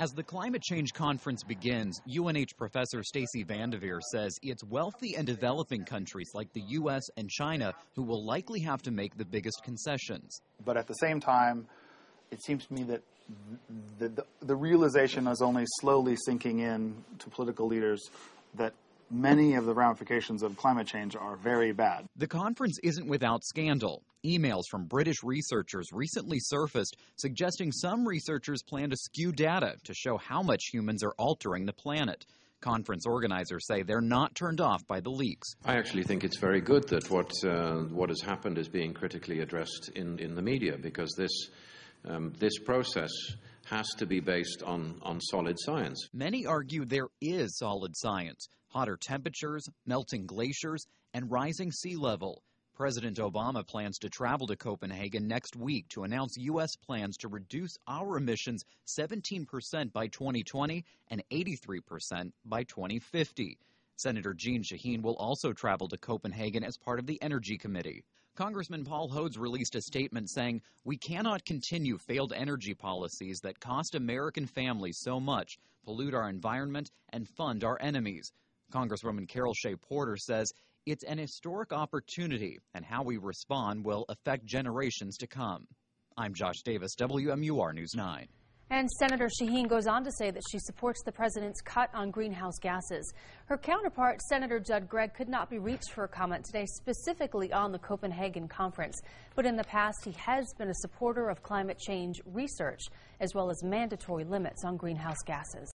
As the climate change conference begins, UNH professor Stacey Vanderveer says it's wealthy and developing countries like the U.S. and China who will likely have to make the biggest concessions. But at the same time, it seems to me that the realization is only slowly sinking in to political leaders that many of the ramifications of climate change are very bad. The conference isn't without scandal. Emails from British researchers recently surfaced suggesting some researchers plan to skew data to show how much humans are altering the planet. Conference organizers say they're not turned off by the leaks. I actually think it's very good that what has happened is being critically addressed in the media, because this process has to be based on solid science. Many argue there is solid science: hotter temperatures, melting glaciers, and rising sea level. President Obama plans to travel to Copenhagen next week to announce U.S. plans to reduce our emissions 17% by 2020 and 83% by 2050. Senator Jeanne Shaheen will also travel to Copenhagen as part of the Energy Committee. Congressman Paul Hodes released a statement saying, "We cannot continue failed energy policies that cost American families so much, pollute our environment, and fund our enemies." Congresswoman Shea-Porter says it's an historic opportunity, and how we respond will affect generations to come. I'm Josh Davis, WMUR News 9. And Senator Shaheen goes on to say that she supports the president's cut on greenhouse gases. Her counterpart, Senator Judd Gregg, could not be reached for a comment today specifically on the Copenhagen conference. But in the past, he has been a supporter of climate change research, as well as mandatory limits on greenhouse gases.